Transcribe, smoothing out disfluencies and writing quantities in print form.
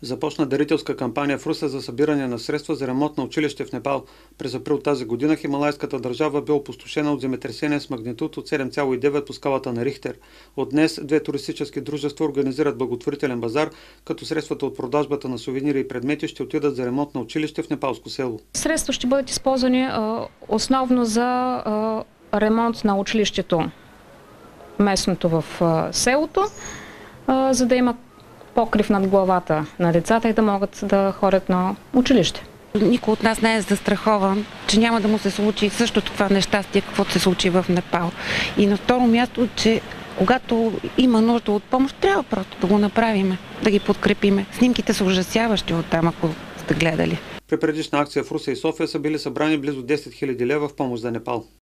Започна дарителска кампания в Русе за събиране на средства за ремонт на училище в Непал. През април тази година хималайската държава бе опустошена от земетресение с магнитуд от 7,9 по скалата на Рихтер. От днес две туристически дружества организират благотворителен базар, като средствата от продажбата на сувенири и предмети ще отидат за ремонт на училище в непалско село. Средства ще бъдат използвани основно за ремонт на училището местното в селото, за да има покрив над главата на децата и да могат да ходят на училище. Никой от нас не е застрахован, че няма да му се случи същото това нещастие, каквото се случи в Непал. И на второ място, че когато има нужда от помощ, трябва просто да го направим, да ги подкрепиме. Снимките са ужасяващи оттам, ако сте гледали. При предишна акция в Русе и София са били събрани близо 10 000 лева в помощ за Непал.